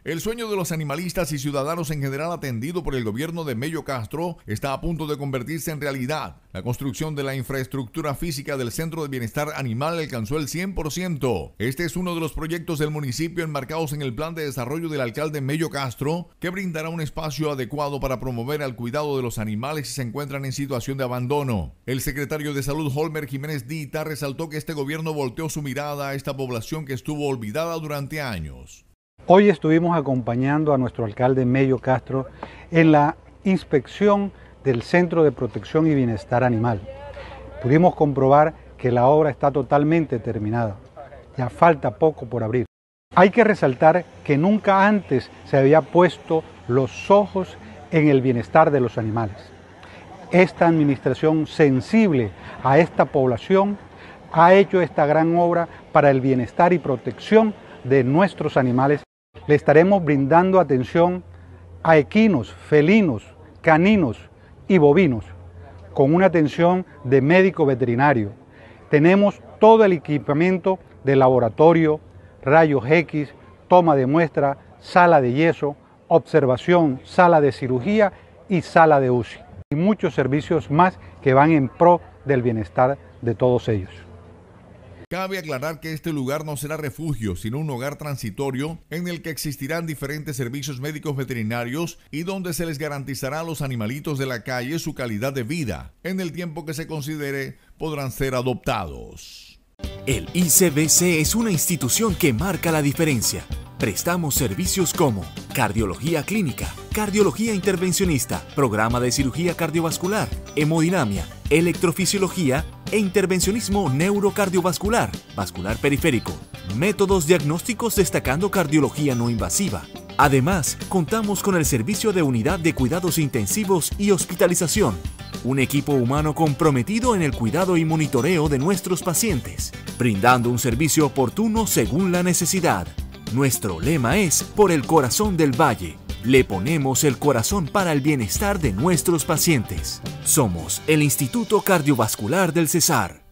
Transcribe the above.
El sueño de los animalistas y ciudadanos en general atendido por el gobierno de Mello Castro está a punto de convertirse en realidad. La construcción de la infraestructura física del Centro de Bienestar Animal alcanzó el 100%. Este es uno de los proyectos del municipio enmarcados en el plan de desarrollo del alcalde Mello Castro, que brindará un espacio adecuado para promover el cuidado de los animales si se encuentran en situación de abandono. El secretario de Salud, Holmer Jiménez Dita, resaltó que este gobierno volteó su mirada a esta población que estuvo olvidada durante años. Hoy estuvimos acompañando a nuestro alcalde Mello Castro en la inspección del Centro de Protección y Bienestar Animal. Pudimos comprobar que la obra está totalmente terminada. Ya falta poco por abrir. Hay que resaltar que nunca antes se había puesto los ojos en el bienestar de los animales. Esta administración sensible a esta población ha hecho esta gran obra para el bienestar y protección de nuestros animales. Le estaremos brindando atención a equinos, felinos, caninos y bovinos, con una atención de médico veterinario. Tenemos todo el equipamiento de laboratorio, rayos X, toma de muestra, sala de yeso, observación, sala de cirugía y sala de UCI. Y muchos servicios más que van en pro del bienestar de todos ellos. Cabe aclarar que este lugar no será refugio, sino un hogar transitorio en el que existirán diferentes servicios médicos veterinarios y donde se les garantizará a los animalitos de la calle su calidad de vida. En el tiempo que se considere, podrán ser adoptados. El ICBC es una institución que marca la diferencia. Prestamos servicios como cardiología clínica, cardiología intervencionista, programa de cirugía cardiovascular, hemodinamia, electrofisiología e intervencionismo neurocardiovascular, vascular periférico, métodos diagnósticos destacando cardiología no invasiva. Además, contamos con el servicio de unidad de cuidados intensivos y hospitalización, un equipo humano comprometido en el cuidado y monitoreo de nuestros pacientes, brindando un servicio oportuno según la necesidad. Nuestro lema es Por el corazón del Valle. Le ponemos el corazón para el bienestar de nuestros pacientes. Somos el Instituto Cardiovascular del Cesar.